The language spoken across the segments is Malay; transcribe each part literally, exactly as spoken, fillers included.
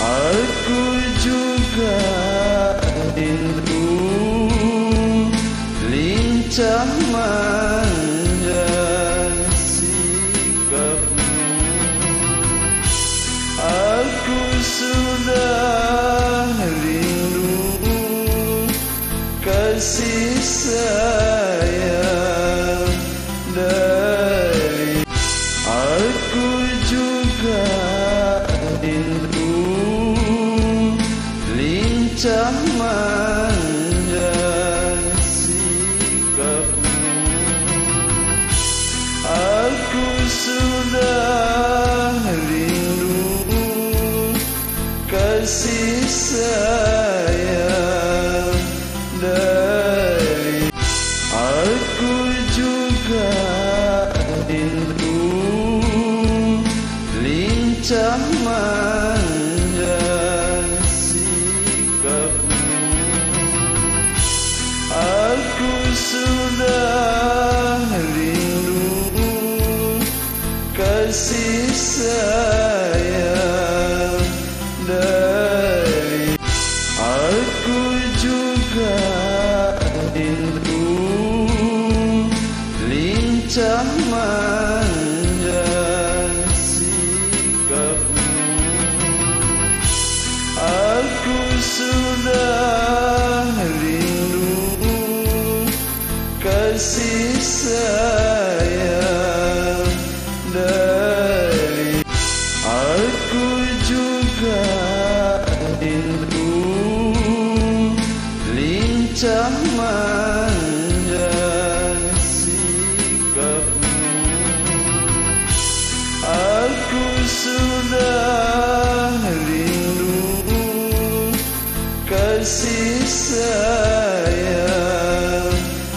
Aku juga rindu lincah manja sikapmu. Aku sudah rindu kasih sayang dari. Aku juga rindu lincah manja sikapmu. Aku sudah rindu kasih sayang dari. Aku juga rindu lincah manja sikapmu. Aku sudah rindu kasih sayang dari. Aku juga rindu lincah manja sikapmu. Aku sudah rindu kasih sayang dari. Aku juga rindu lincah manja sikapmu. Aku sudah rindu kasih sayang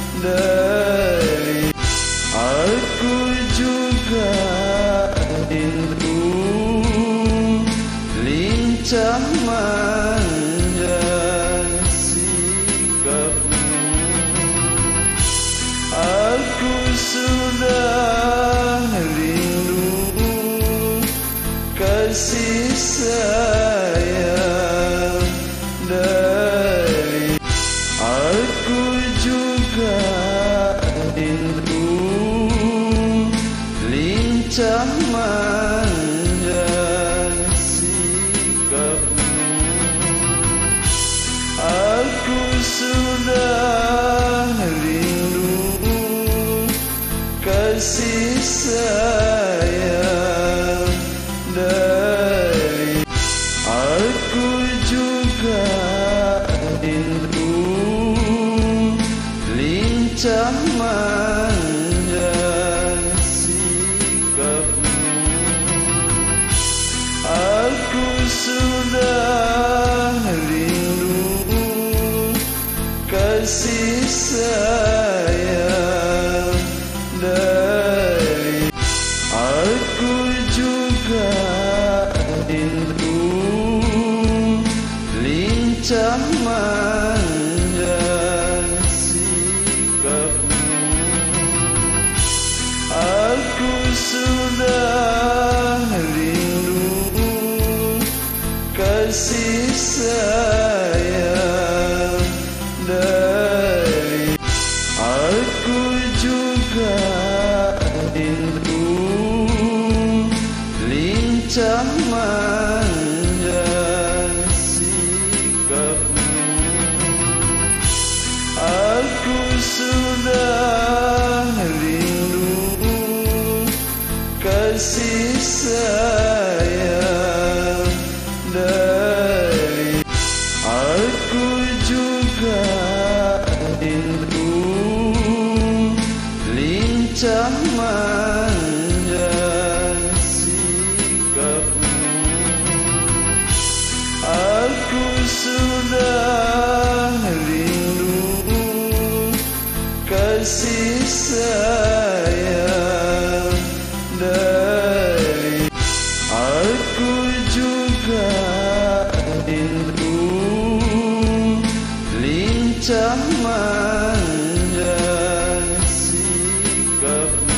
dari. Aku juga rindu lincah manja sikapmu. Aku sudah rindu kasih sayang dari. Aku juga rindu lincah manja sikapmu. Aku sudah rindu kasih sayang dari. Aku juga rindu lincah manja sikapmu. Aku sudah rindu kasih sayang dari. Aku juga rindu lincah manja sikapmu. Aku sudah rindu kasih sayang dari. Aku juga rindu lincah manja sikapmu. Aku sudah rindu kasih sayang dari. Aku juga rindu lincah manja sikapmu. Aku sudah rindu kasih sayang dari. Aku juga rindu lincah manja sikapmu.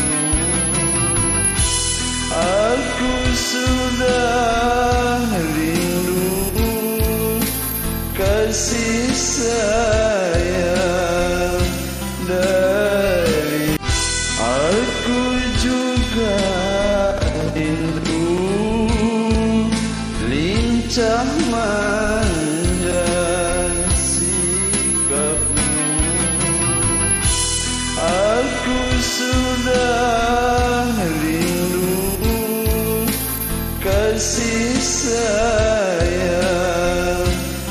Aku sudah rindu kasih sayang dari aku juga rindu lincah manja sikapmu. Aku sudah rindu kasih sayang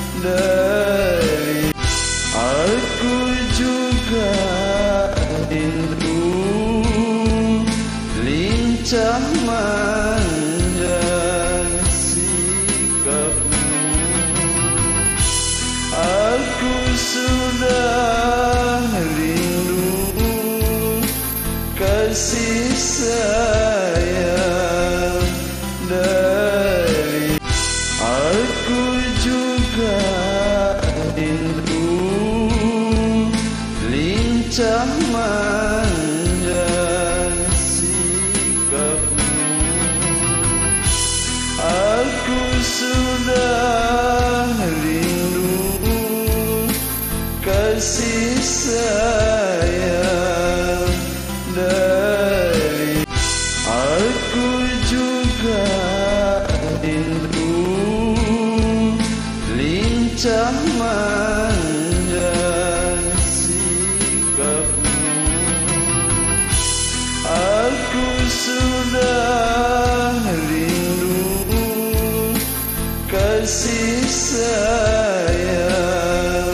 dari aku juga rindu lincah manja sikapmu. Aku sudah rindu kasih sayang dari aku juga rindu lincah manja sikapmu. Aku sudah rindu kasih sayang dari aku juga rindu lincah manja sikapmu. Aku sudah rindu kasih sayang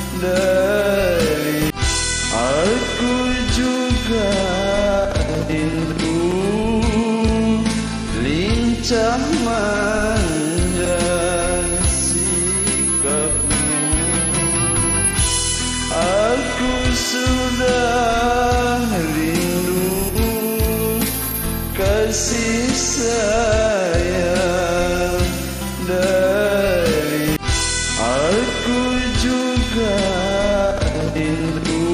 dari aku juga rindu lincah manja sikapmu. Aku sudah rindu kasih sayang dari aku juga rindu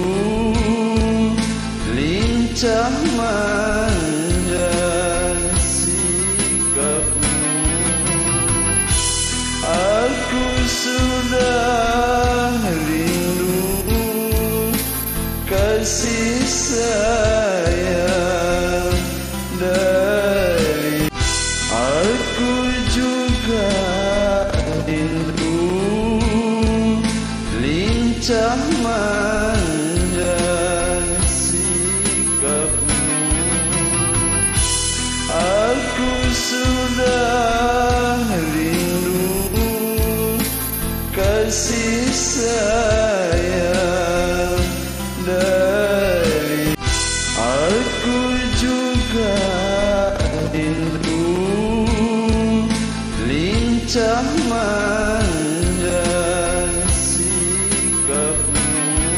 lincah manja sikapmu. Aku sudah rindu kasih sayang dari aku juga rindu lincah manja sikapmu. Aku sudah rindu kasih sayang dari aku juga rindu lincah manja sikapmu.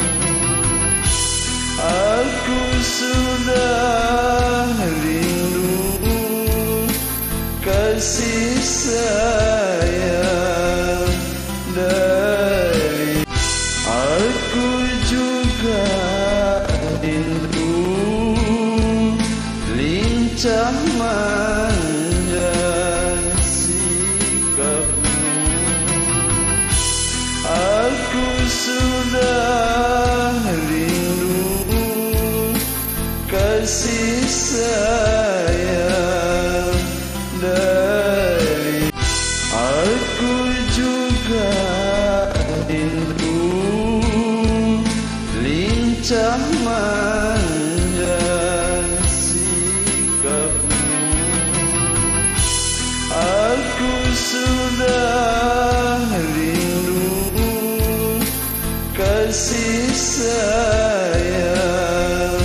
Aku sudah rindu kasih sayang dari aku juga rindu lincah manja sikapmu. Aku sudah rindu kasih sayang dari aku juga rindu lincah manja sikapmu. Aku sudah rindu kasih sayang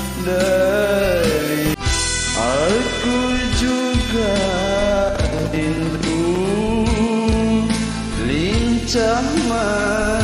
dari aku juga rindu lincah manja